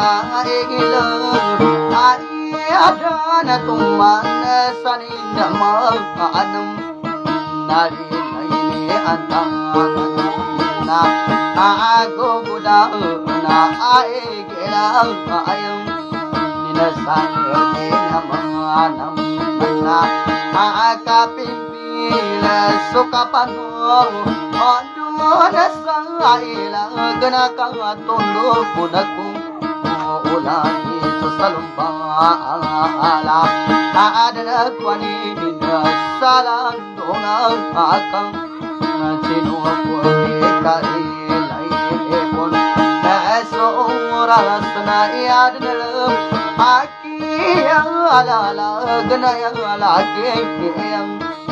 igilo ai adana tuman saninda maanam nari naini antana aku buda na igila ayam dinasan dinamanam na akapimpila sukapanu Aduna saila gana kanga tondo punaku ulani sasalumba ala adana kwani dina salandonga akang sinu puri kari lai epon naso rasna adana aki ala gana ala ke yang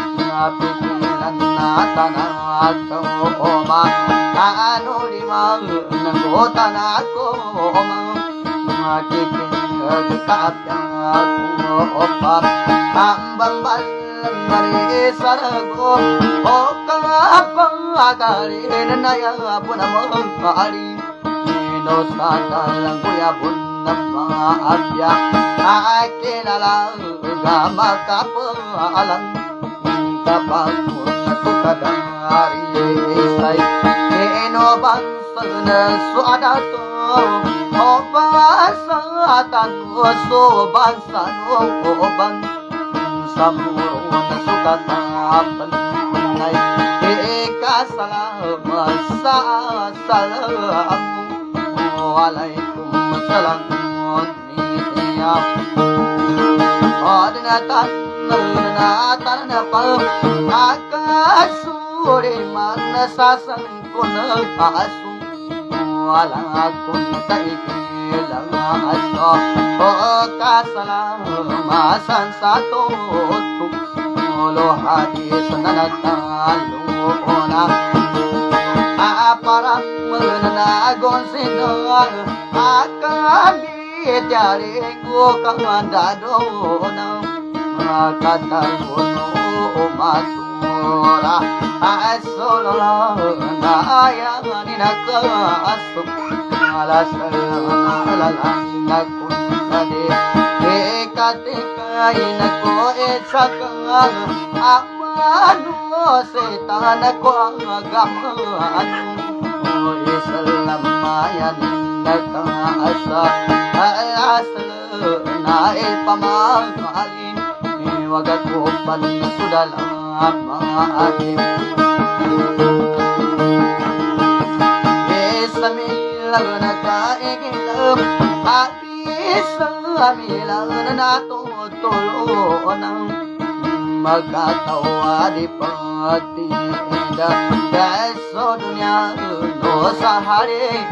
tanah koma anu di mana kota nako makikin kapnya opa ambang balang dari sarago okapa agari naya pun mengkari dosa dalam kuya pun abya akinala gama kapalang kapag kadang-hari say eno bansana suadato o basatan so bansano o ban samuro na sukatapan nay ikasalama sa salam alaikum salam niya adnatan na pa akasure mana sasang kuna asu wala kun taikilang aso o kasalam masan sato tu lo hadis nanatalo ona aparam menagon sinang akabi tiare ko kamandado na kata kono masura asolola na ayang ninaka asu alasana lalanga kunade ekate kaina ko esakang amanu setan ko agamaanu o islam mayan nakasa alasana na ipamahalin wagat ko pan sudal mga akim esamilang nakaigilap isamilang natutulunang magkatawa di pagtinda deso dunya no sa hari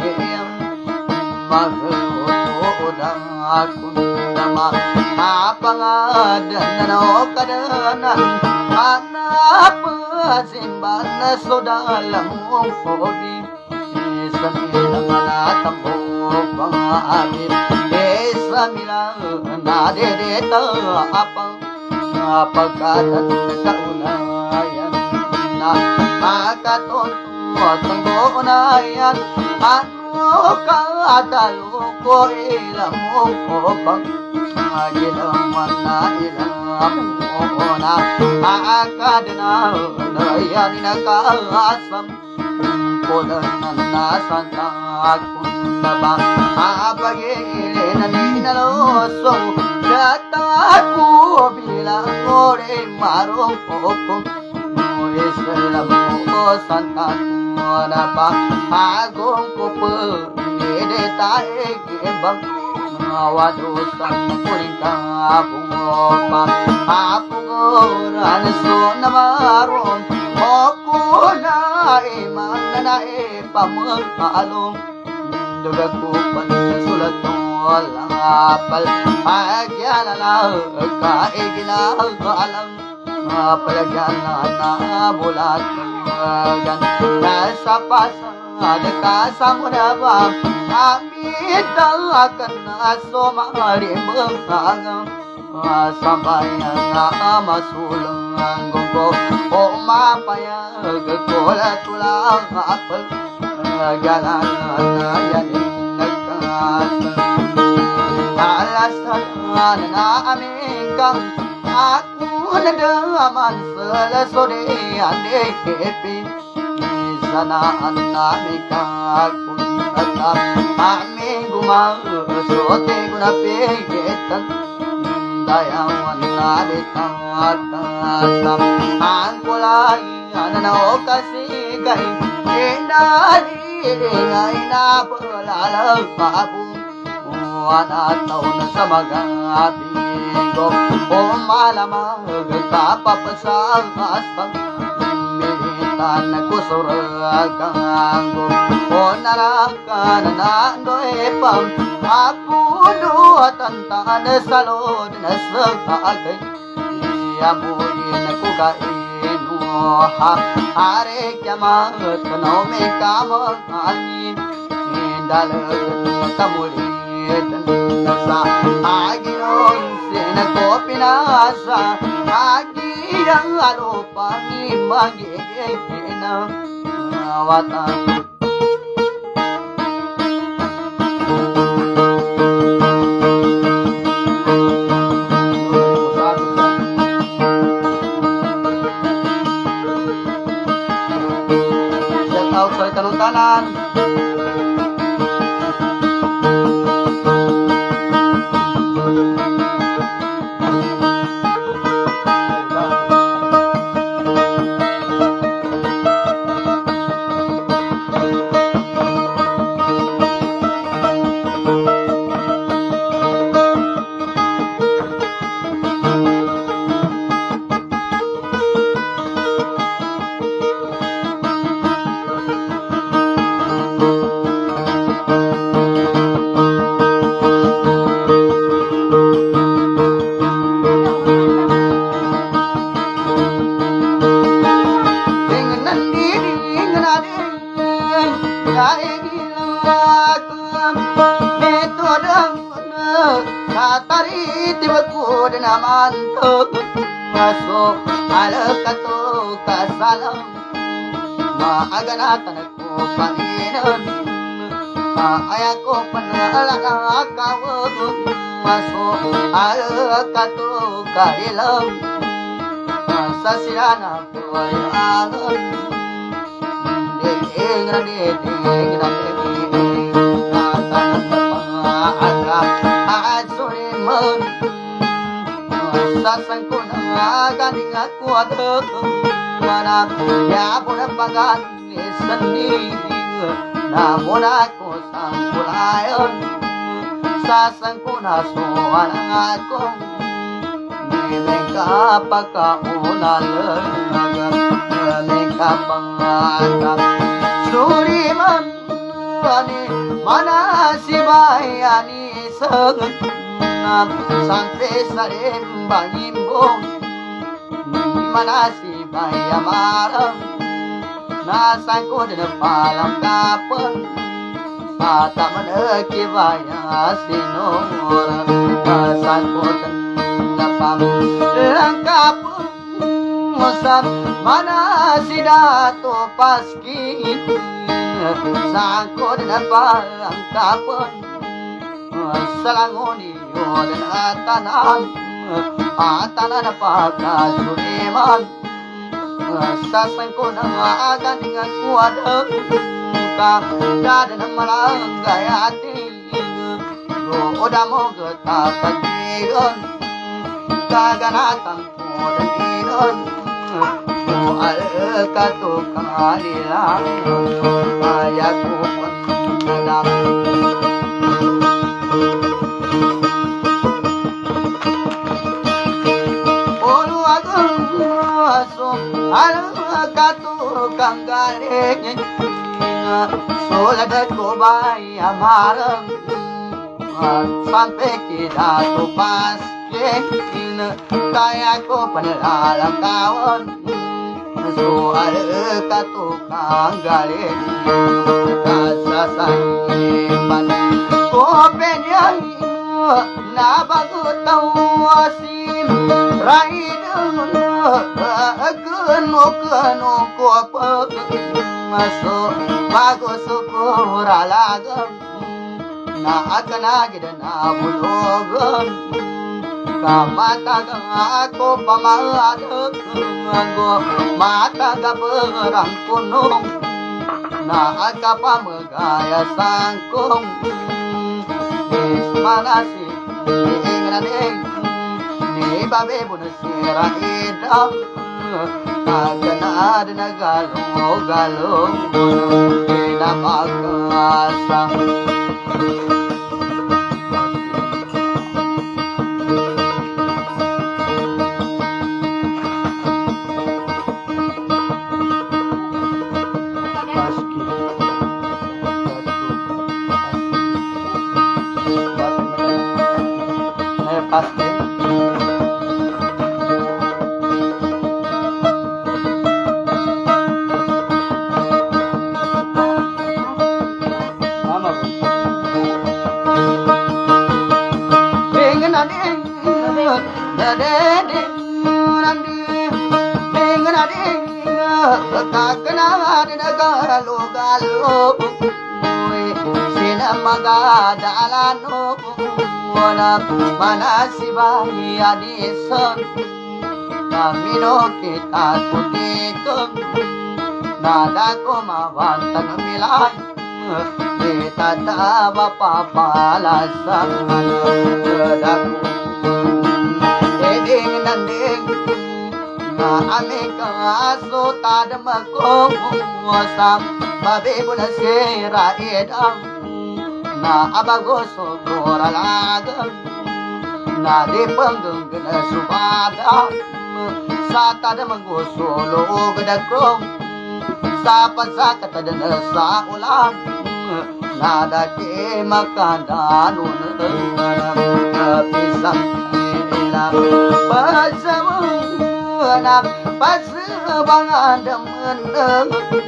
maglutudan kundama apangadan o kadanan hanap simban sudalang fobi isamilang natambok mga amin isamilang nadedeta apang pagkatan sa unayan na makatontot ang unayan ano kadalo ko ilang mo pang gilaman na ilang mo na akadna yan nakasam kodanan na santa kunda ba apagin ninaloso dataku bilang ore marong popong islam mo santa kunda ba agong kupo ngede tae gembang wadusan puringkang bungopa apungoran so namarong okuna iman na ipamagpaalong dugagupan sulat walang apal agyan na kaigilang alang palagyan na bulat gan nasa pasad kasama ba amit akan asomari mengang sambayan masulang gonggo o mapaya gegola tulang apel jalan yanin nagkas na amingkang aku nadaman selasore ande kepi sana anamika kun tatap aminguma sote guna pegetan dayawan nade tatam angkulai anana okasi gai endari ina pelala babu wana taun samagabi go malama kapapasang asang militan kusuragango onarakan na doepam aku dua tantan salod na sagagay yamurin ko kainu hare kyamat no me kamani indalagan kamulit sa aginon sina ko pinasa agirang alupang imagigina awatan tanan namantuk masuk alakato kasalam maaganatan ko paninan ayako panalakawag masuk alakato kailam sa sirana ko ayan ding sasang ko na ganing ako adhok mana ya puna pagan seni na muna ko sang kulayon sasang ko na soan ako meka pakaunal meka pangakap suriman ani mana sibayani sang sampai sarem bangimbong manasi baya malam nasangko din palam kapon mata meneki baya sinora nasangko din napam langkapon musam manasi dato paskin sangko din palam kapon salangoni dan atanan pagkasuliman sasang ko na agan dengan kuadang ka dadan malanggay ating udah mo ketapatigon kaganatan ko dan inon al katukanila kaya ko pagkadam alakatu kanggareng solad ko baya malam sampai kita tupas kekin kaya ko panalalang kawan so alakatu kanggareng kasasayiman ko penyang nabagutaw asim raidun kano ko pag masuk bagus kuralagan na akanagid na bulogan Kamataga ako pamadag mataga perang kunong na akapamagaya sangkong ismanasi ingraneng ni babe bunasira idam aganad na galong pinapagkasa. Pasti. Mama bu. Dengan ading, nadeng, nandi, dengan ading, kakakna ading galu, sinamaga dalano. Wala manasibahi anison Kamino kita kutikong Nada ko mawantang milay Kita taba papalasan Dadaku Eding nanding Na aming kaso tadamako Wasam babibo na sira edang na abagoso goralagan na di panggang na subada sa tadamagoso loog na krong sa pansakat na sa ulan na dati makandano na pisang inilang pasamunang pasabangan daman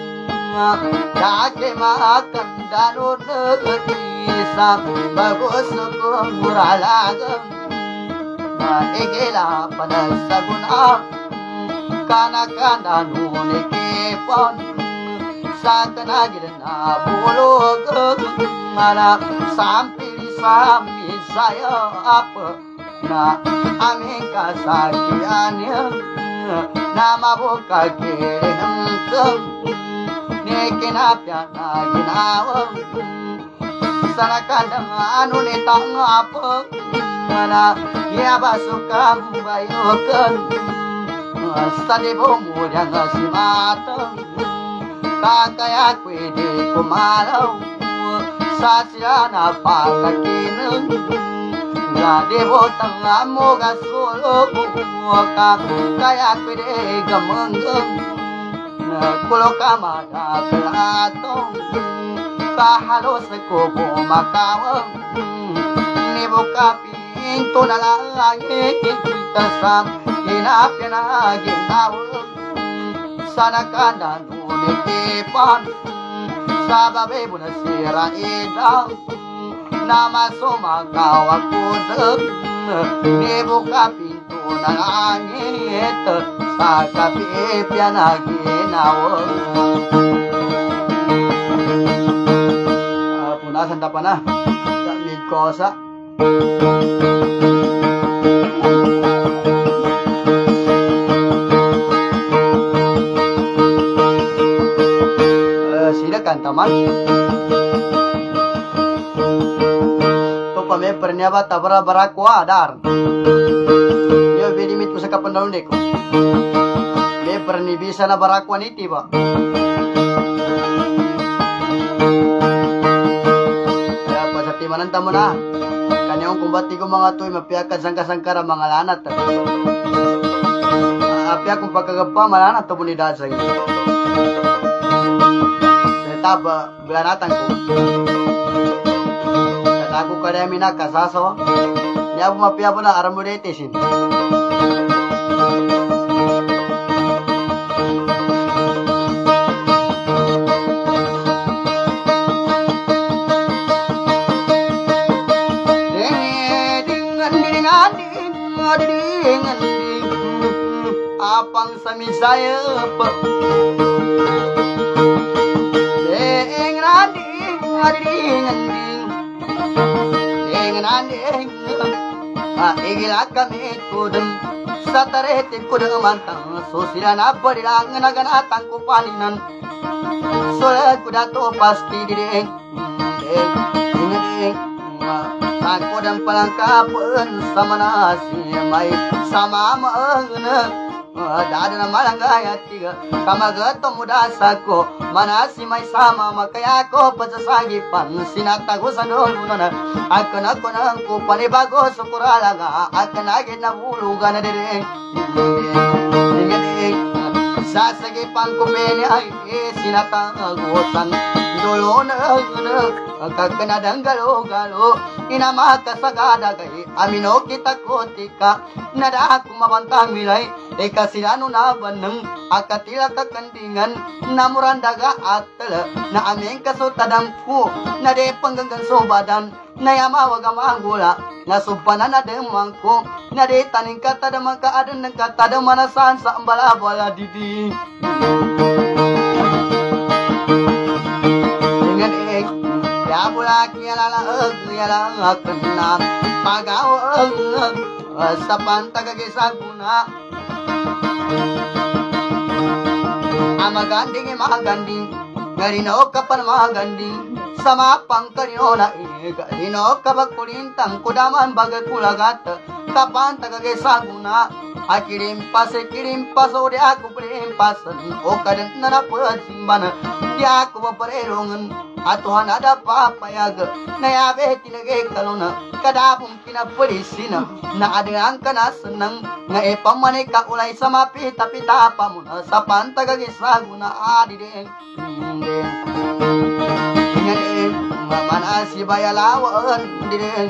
dati makandano na isang bagus kong muralagang maigila panasagunang kanakanda nunikipon sa kanagil na bulog mana sampili sami sayap na aming kasakian na mabukagirin ng nikinapya na ginawang Sarakan anu nitang apa mana ya basukam bayokan stadi bomu yang si mata kakaya kwede kumalau sasiana pakakineng gade botang amoga solo kakaya kwede gamanggeng kulo kamada kelatong kahalos ko bumakawang nibuka pinto na langit kita sa hinapya na ginawang sana ka na nunikipan sa babe mo na sira idang na masumagaw ako nibuka pinto na langit sa kapipya na ginawang Punasan pa na kami kosa silakan teman to pame pernyaba tabra barakwa dar yo bedimit pusaka pendalun deko be perni bisa na barakwa niti ba manan tamo na kanyang kumbati ko mga tuy mapiakan sangka-sangkara mga lanat apiak kung pagkagapa malanat to bunidad sa iyo setaba belanatan ko aku kada mina kasaso ya mapia puna aramudete sin apang sami saya Igila kami kudem satarete kudem mantang susila na padilang naganatang kupaninan sulat kudato pasti direng ding aku dan pelangkapan sama nasi mai sama mengenang dadana malangaya tiga kama gato muda sako manasi mai sama makaya ko pasasagipan sinata ko sanol nana akana ko pali bago sukuralaga akana gina bulugan dere sasagipan ko bene ay sinata gosan dolon kakana danggalo galo inamaka sagada gai amino kita kotika nada aku mabantang milai eka silanu na baneng akatila kakandingan namurandaga atala na ameng kasutadamku na de penggenggan sobadan na yamawaga manggula na supana na demangku na de taning kata demangka aden ng kata demanasan sa ambala-bala didi dengan ya bulak yala yala kenam pagaw sa pantagagisa amaganding maganding garino kapan maganding sama pangkarino na garino kabakulintang kudaman bagat kulagat kapan tagagisa guna akirim pas ode aku perimpasan o kaden na pasimban di aku baparelongan atuhan ada papayag na yabe tinagay kalona kadapong kinapulisina na adang kana senang nga ipamane ka ulay sa mapita-pita pa mo na sa pantagagisago na adideng ding mamana si bayalawan dideng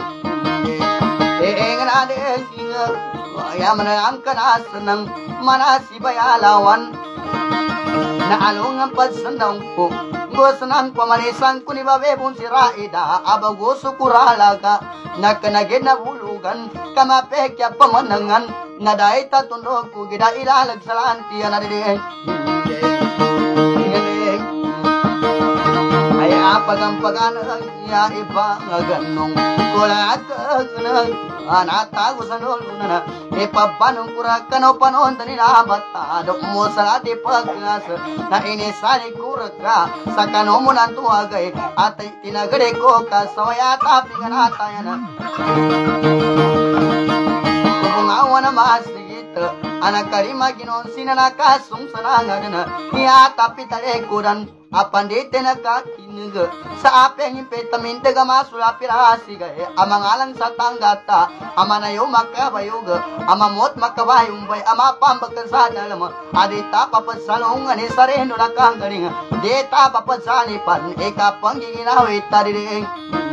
na ding ya manang kana senang mana si bayalawan na alungan pagsandang ko gosanan pamanisan ko ni babe bun si Raida abago sukuralaga nakanagin na bulugan kamapekya pamanangan naday tatundog ko gida ilalag sa lantiya na dideng ay apagampagan ya iba ganong kulat anatago sa nulunana ipapanong kurakano panon tanina bata dok mo sa ati pagkas na inisani kuraka sa kanomunan tuwagay at tinagade ko kasawaya tapingan atayana kumungawa na masigit anak karima ginon sinanakasung sanangadana iya tapitare kuran apandite na kakinig sa apeng impetamin daga masulapirasi gaya amangalang sa tanggata amanayo makabayog amamot makabayumbay amapambagan sa dalam adita papasalungan ni sareno na kanggaling dita papasalipan ikapangginginawi tariring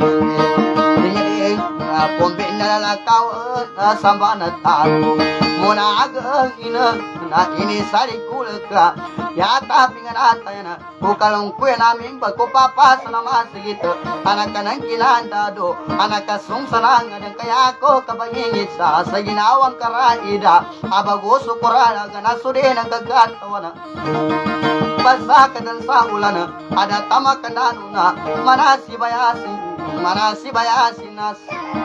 pombe na lalakaw sambanatan muna agagina na inisari kulaka yata pingan atayana bukalong kuya namin pagkupapasa na masigit anak ka ng kinandado anak ka sungsanangan ng kaya ko kabangingit sa ginawang karaida abaguso kuralaga na sudin ang gagatawa na basa ka dan sa ulan ada tama ka na nuna manasibayasin nas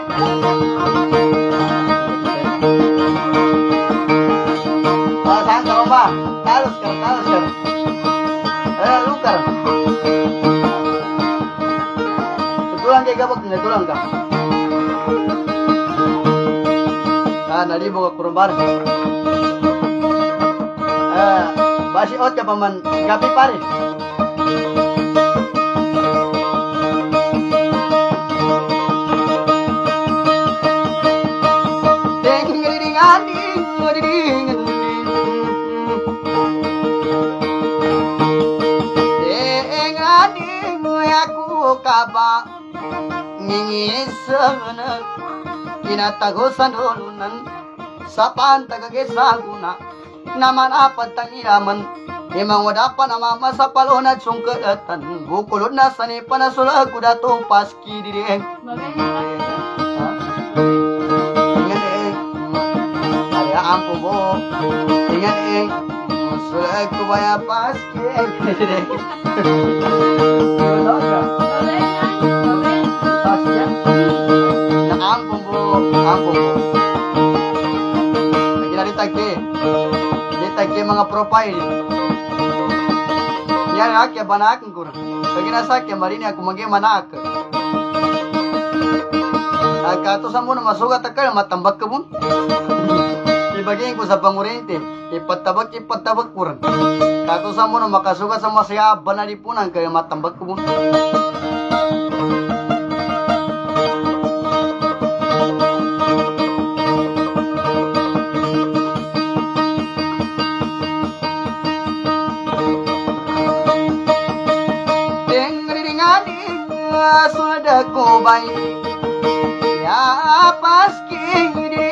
saan ka ba? Talos ka. Lukar. Tulang kay gabag na tulang ka. Nalibo ka kurumbar. Basi ot ka pa man gabi pare. Kaba ngingisana kinatagosan ulunan sa pantagagisaguna naman apat ang iraman imang wadapan na mama sa palunad sungkatan bukulod na sanipan na sulag kudatong paski direng ada ampo mo tingnan sulag kubaya paski direng ampun bu kampung ko. Lagi ditagi mga profile. Yan akya banakan ko. Lagi nasakya marini ako magi manak. Kato sa muna masugat akal matambak ka mo. Ibagay ko sa pangurente, ipatabak kurang. Kato sa muna makasugat sa masaya banalipunan kaya matambak ka mo. Sudah ko baik ya paski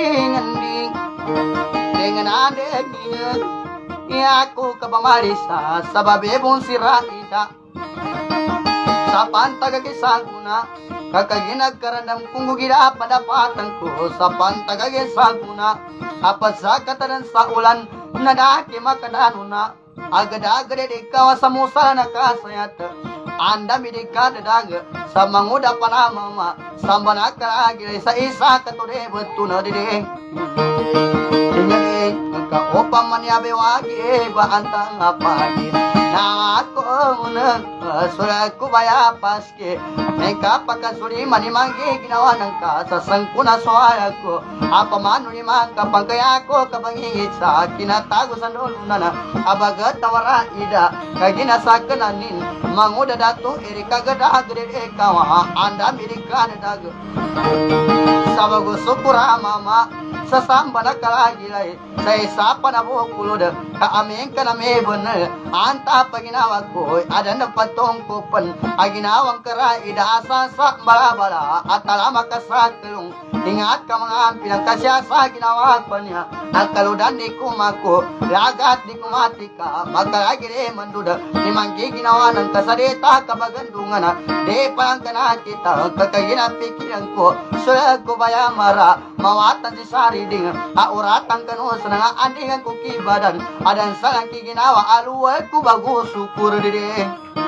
dengan adanya ya aku kapamarisa sababe bon siraida sa pantagagisa kakagina karanam kungugira pada patangku sa pantagagisa apa sa kataran sa ulan nadaki makadanuna agad-agad di kawasan musala nakasayat anda midika dadag sa manguda panamama sambana karagire sa isa katore betuna dide ingale ka opa manyabe wagi ba antang apagi na ako mun suraku baya paske meka pakasuri mani mangi ginawa ng kasasangkuna soayaku apa manu ni mangka pangkaya ko kabangi sa kinatago sa nunana abaga tawara ida kagina sakananin manguda dato iri kagada gede kawa anda mirika dadag sabago sukura mama sasambana kalagilay sa isa pa na bukulod kaaming ka na may bunal anta paginawa ko ada na patong kupan aginawang kara idaasa sa balabala at alama ka sa kalong ingat ka mga pinagkasya sa ginawa pa niya ang kaludan di kumako lagat di kumatika magkalagire manduda ni manggi ginawa ng kasadita kabagandungan na di parang ka na kita kakaginapikiran ko sulag ko baya mara mawatan si sariding auratan kanus na andingan ko kibadan adan salang kiginawa aluwal ko bago sukur dide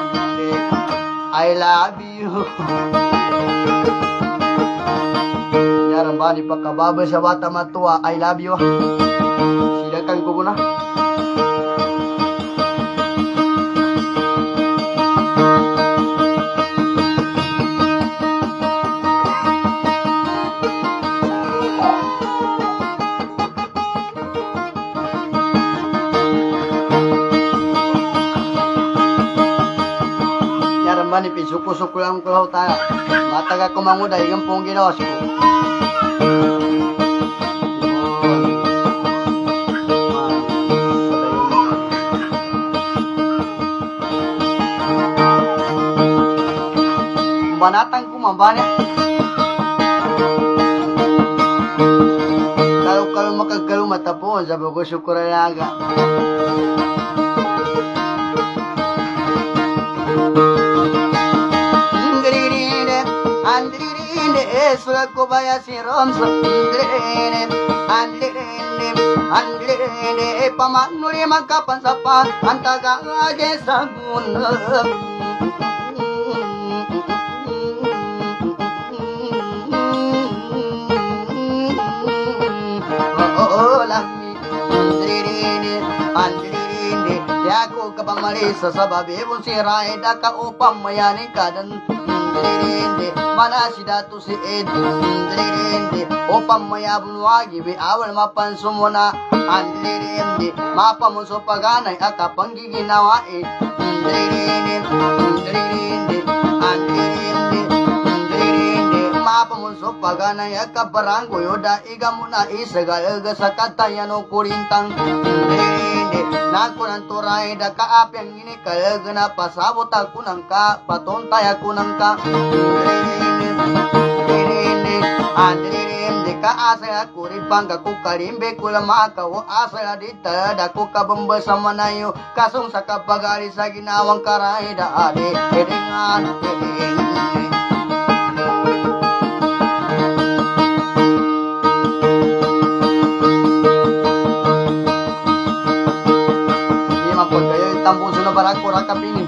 I love you yaran ba ni pagkababa sa bata matua I love you silakan ko muna manipis suku-suku lang ko tayo mataga ko manguda igang pong ginawas ko banatang ko mabane kalau makagalo matapon sabi ko syukuralaga Suraku baya si romso andrene pamanuri makapan sapa antaga age sagun oh lami andrene yaku kapamari sasababe busirai daka upam mayani kadan mana sida tu si andrinde opam maya bunwagi bi awal mapan sumuna andrinde mapa muso paganay akapanggi ginawa andrinde mapa muso paganay akaparango yoda igamuna isagal gasakatayano kurintang andrinde nakunan turay da kaapyang ini kalagana pasabot ako ng ka patontay ako ng ka Andrinde ka asa ako ribang ako kalimbe kula makaw asa dita dako kabamba sa manayo kasong sa kapagari sa ginawang karay da ade edingan tampuso na barak pura kapini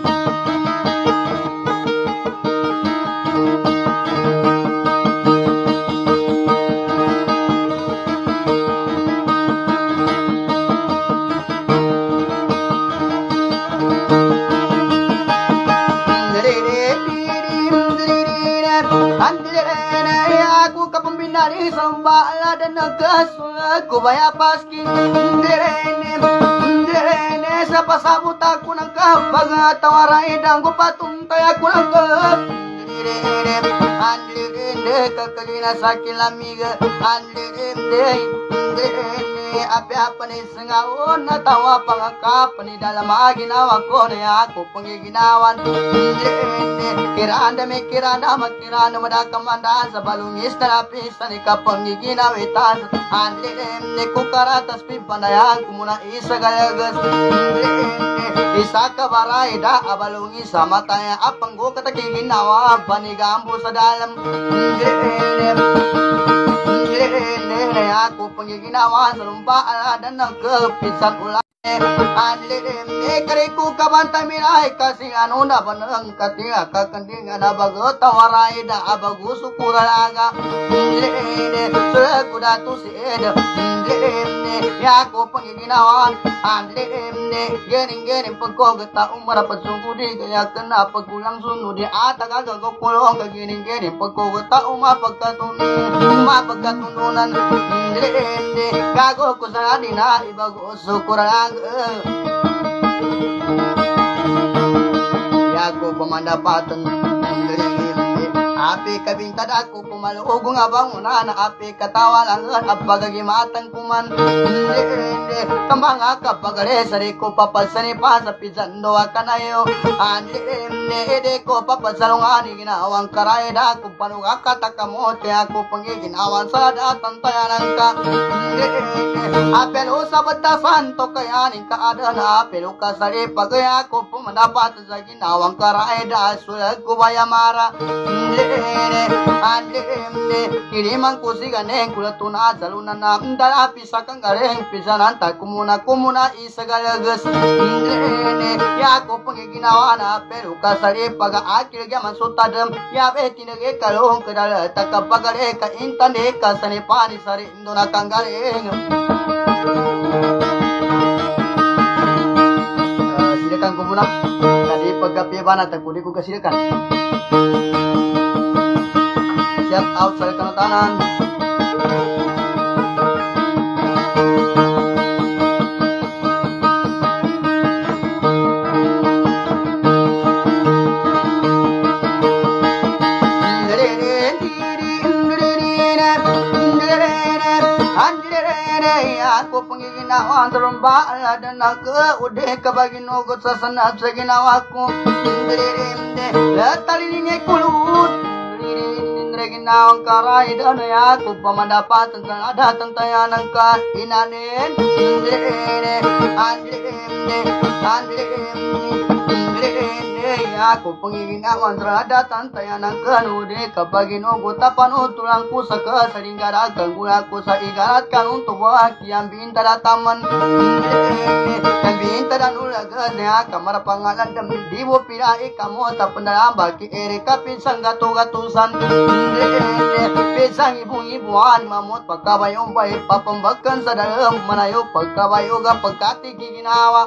nari sambala dan nagasulag kubaya pasking direne sa pasabot ako ng kapag tawaray dang gupatuntay ako ng direne kakagina sa kilamiga direne api-apa ni sengaon na tawa pangakap ni dalam ginawa ko na ako pangiginawan kiranda may kiranda magkiranda madakamandan sa balungis na lapis na nikapangiginawitan ni kukaratas pimpanayan kumuna isa galagas isa kabaray da abalungis sa mataya apanggo katakiginawa panigambo sa dalam aku pangiginawa sa lumba dan nagkapisan ulan kariku kabantay minay kasi ano na banang katinga kakandinga na bago tawaray na abago sukuralaga kuda to si Ed yako pangiginawan gening pagkogata umarapat sungudi kaya kena pagkulang sunudi at agagakulong kagining pagkogata umapagkatununan gago ko sa adina ibago sukuralaga yago pemandapatan api kabintad ako pumalugong abangunan api katawalangan apagagimatang kuman kambang akapagare sariko papasani pa sa pizando akanayo ede ko papasalungani ginawang karayda kung panugakatakamote ako pangiginawan sa datan tayanan ka apelo sa batasan to kayanin ka adana apelo ka sa ipagaya ko pumandapat sa ginawang karayda sulag ko bayamara kiriman ko si ganeng kulatuna salunan na dalapi sa kanggareng pisanan ta kumuna isagalagas yako pangiginawa na pero kasari pag-aakil gaman sutadam yabe tinagay kalong kadala takapagare ka intande ka sanipani sari indo na kanggareng silakan ko muna tadi pagkapiban at kudi ko kasilakan shout out sa kanatanan ako pangiginawa terumba dan naga udah kabaginogot sa sanap sa ginawa ko latalilinay kulut ginawang karay dan ako pamandapatan sa adatang tayanan ka inanin ako pangiginawan sa adatang tayanan ka nude kapag inugot panutulang ko sa kasalingarat kang gula ko sa igarat kanong tuwa kiyang bintadataman kang bintadanulag niya kamar pangalan dam diwo pilai kamo tapandalam baki ere kapin sang gatu-gatusan pisang ibu-ibuan mamut pagkabayong bay papambakan sa dalam manayo pagkabayo ga pagkatigi ginawa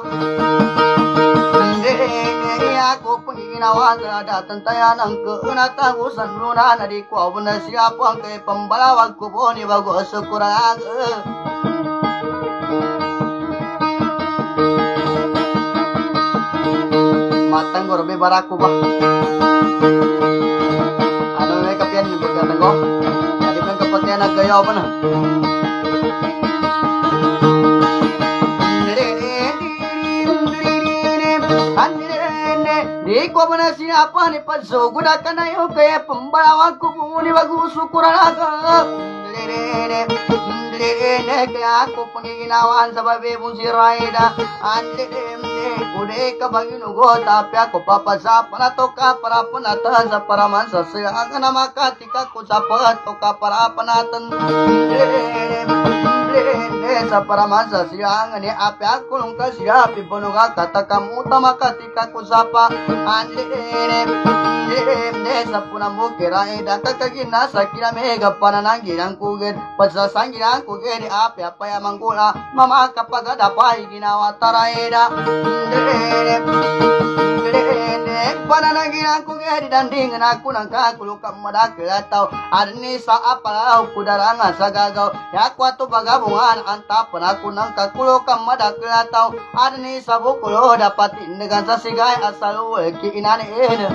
ako pangiginawa sa datan tayanan keunatagusan luna na di ko na siapa ang kay pambalawag ko po ni bago sa kurang matang gorobe baraku ba ano may kapian yung pagkatang ko hindi pa kapag kaya naggayaw pa na di ko ba na sinapa ni pagsugod ka na yun kaya pambalawag ko po ni bago sukuralaga kaya ako pangiginawan sa babi mong si Raida kude ka bang inugot tapi ako papasapa na to ka para panatan sa paraman sa siyang na makatika ko sa pato ka para panatan sa paraman sa siyang ni api ako nung kasya pipunuga katakamuta makatika ko sa pa sa punamu Raida kakagina sa kinamega pananangin kugid pasasangin ang kugid api apaya manggula mama kapag adapay ginawa taraida Pananagin ako kaya didandingan ako ng kakulukang madakil at tao. Arni sa apalaw kudarangan sa gagaw. Yakwa to bagabungan ang tapan ako ng kakulukang madakil at tao. Arni sa bukulo dapat indagan sa sigay at sa luwal kiinanin.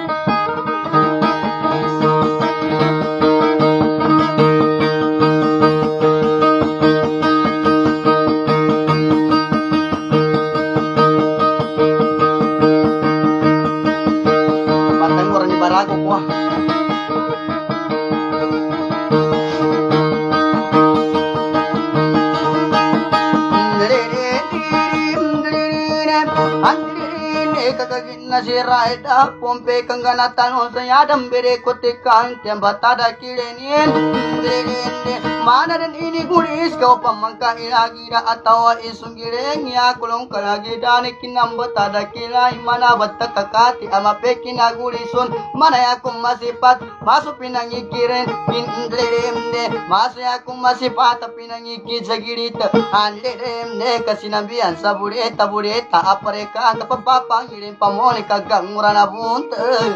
Si Raida pompe kangana tano sayadam bere kotikan tembatada kilenin mana dan ini guris kau pamangka ilagira atawa isungireng ya kulong kalagi dani kinambatada kilai mana batakakati ama pekina gurisun mana yakum masipat masuk pinangikiren indremde masuk yakum masipat pinangiki jagirita andremde kasinabian sabureta bureta apareka kapapapang irin pamoni kagang murana bunte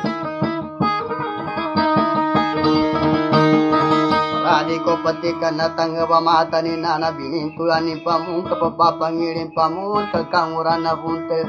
Radi ko patikan na tanga pamata ni nana binintulan ni pamun kapapapangirin pamun kagang murana bunte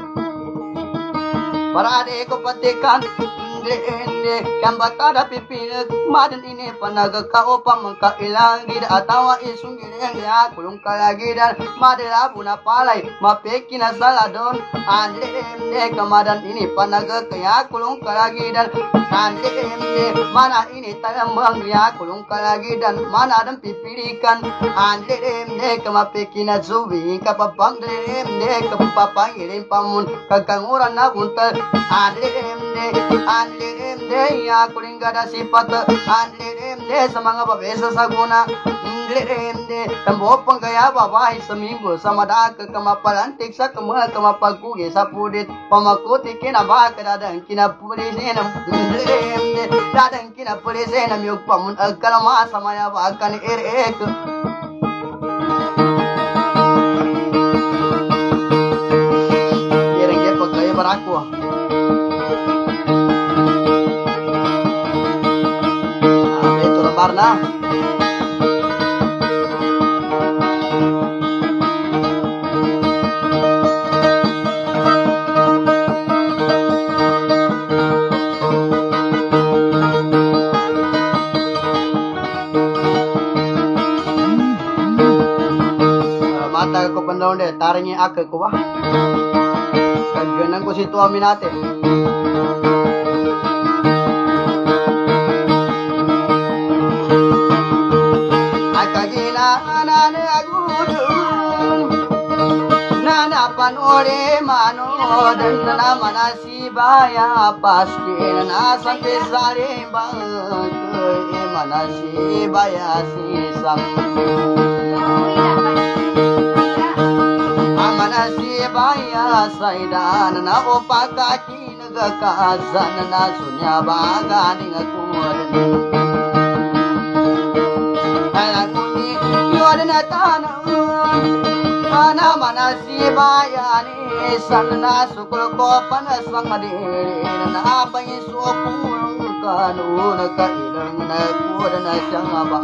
Parade ko patikan ende kambatada pipinag madan ini panaga kao pamangka ilangid atawa isungireng ya kulung kalagidan madela puna palay mapeki na saladon ende kamadan ini panaga kaya kulung kalagidan ende mana ini tayamang ya kulung kalagidan mana dan pipirikan ende kamapeki na zubi kapapang ende kapapang irin pamun kaganguran na buntal ende ya kulingga da sifat andremde sa mga babesa sa guna andremde tambopang kaya babay sa minggo sa madaka kamapalantik sa kamapagkugi sa pudit pamakuti kinabaka dadang kinapurisin andremde dadang kinapurisin yung pamun agkalama sa maya baka ni irek irengge pagkaya baraku Barna mata ko pandaw de taringi ak ko ba kagyanang ko si tuwa minate Panore manod na manasi baya paskin na sampai sare bang manasi baya sisam manasi baya saidan na opakaki nagakasan na sunya baga ningakuan alanguni yorna tanah Mana manasi bayani sanna sukul ko panasang madiri na apay sukul kanun kailang na kuda na siyangaba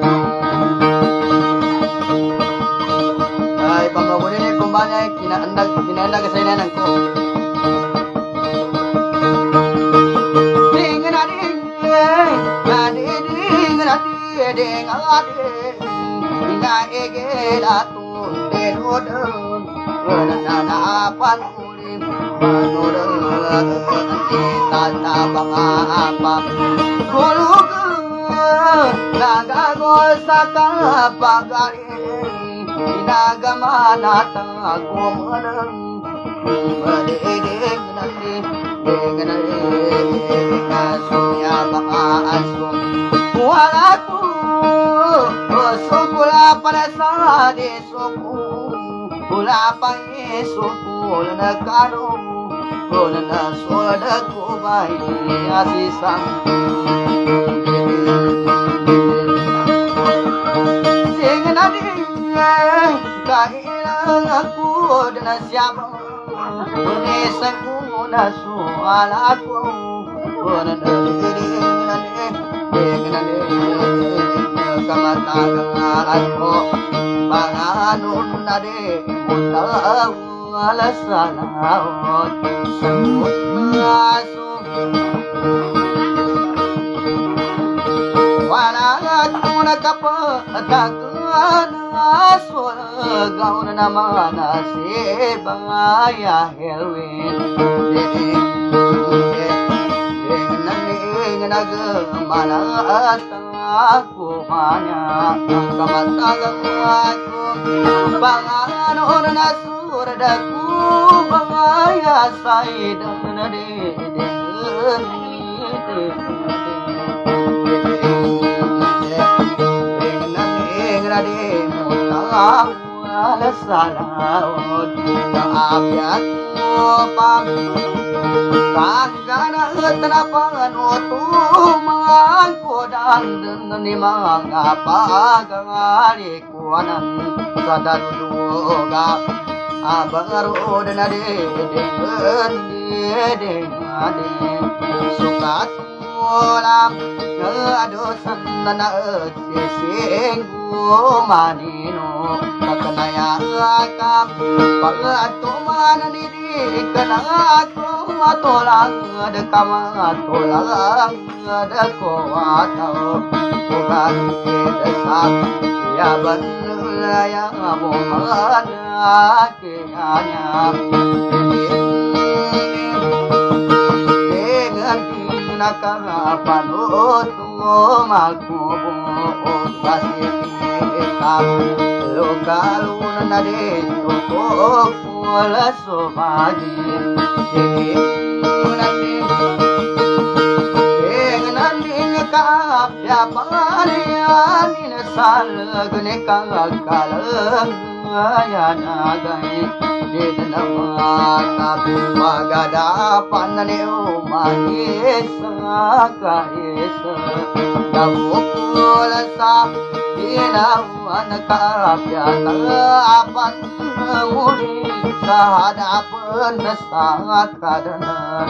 ay pamawali ni kumbanya kinaandag sa inanan ko ding na ding ding na egelato Denodon, nanapan ulim, manodon, tata bangapa, kulugan, nagagol sa kapagarin, inagamana tagumanan, madidig na rin, kasunya baka asong, wala ko, sukula para sa desuku, wala pang isuku na karo, wala na soda ko ba asisang. Sing na din, kailang ako na siya ba, unesan ko na so wala ko kamatagan ko panganun na de mutaw alas salawat samut ngaso wala ko nakapatagan aswal gaun naman si bangaya helwin nagmana at ako hanya kamatagang ako panganon na surda ko bangaya sa idang na salaot kaabyat mo pag Tangganat na panutuman ko dandan ni mga pagangalikuanan sa daluga abarod na dedeng sukat mo lang adosan na nagsising manino kakanayakam pagatuman didik na ako matulang matulang ko bukan kedesak yaban laya mo manakihanya dengan tinakapanut mo magmubong pasipikam lukalun na dito ko wala sumagin sige natin dengan din kapya parian inasalag ni kagalang ayanagay dito na mga magadapan na ni umanisa kaisa nabukula sa ginawan kapya apat na muli sa hadapan na sa kadanan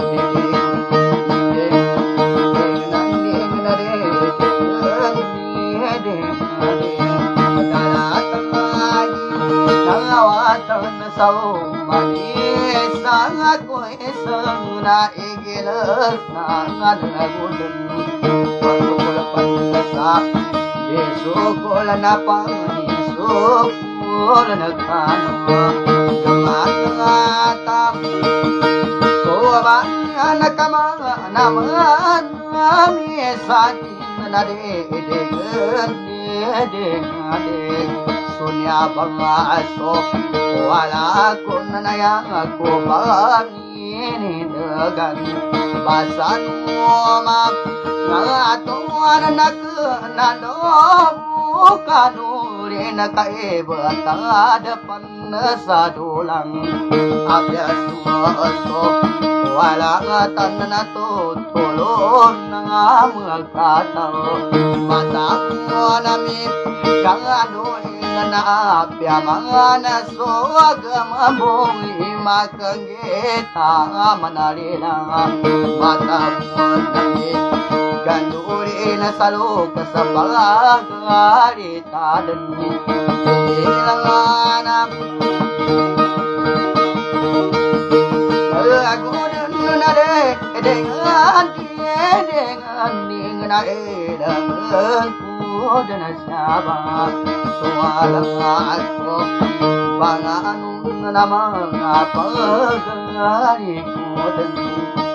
Nawatan sa umalis ang ako'y isang naigilas na nalagulan pagkulapan na sa isukula na pang isukula na kano gamatang kuwaban na kamanga naman kami sa atin na dedigan Sunya bangaso wala ko na nayang ako paninidagan basan mo ngatuan nakanado kanuri na kaibata depan sa dulang abyas mo wala ngatan na tutulong na magkatao matang mo namin kanganuri na apya mga nasuwag mabong imakagita manalila matamon namin ganduri na salog sa pagkaritadan ilanganam agunan na dengan na ilangan dan sahabat sualang ako panganong na mga pagkari ko